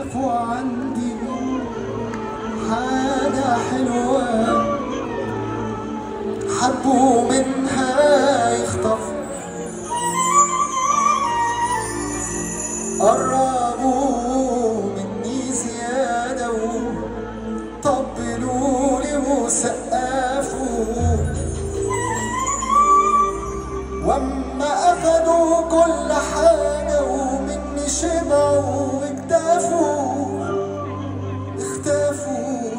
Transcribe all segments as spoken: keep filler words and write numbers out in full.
شافوا عندي حاجة حلوة حبوا منها يخطفوا، قربوا مني زيادة وطبلولي وسقفوا، واما اخدوا كل حاجة ومني شبعوا واكتفوا، اختفوا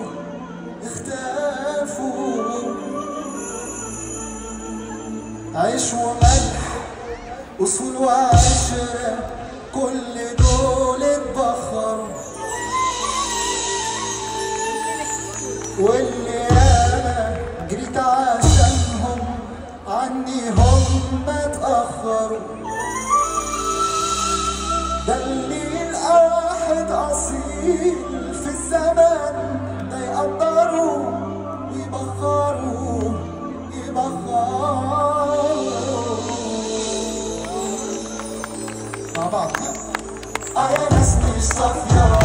اختفوا. عيش وملح اصول وعشرة كل دول اتبخروا، واللي انا جريت عشانهم عني هم اتأخروا. ده اللي يلقى واحد أصيل في الزمن ده يقدروا ويبخروا يبخروا مع بعض. اه يا ناس مش صافية